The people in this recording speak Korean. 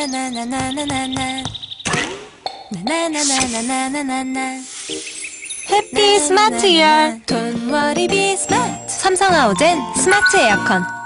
해피 스마트 이어. Don't worry, be smart. 삼성 아우젠 스마트 에어컨.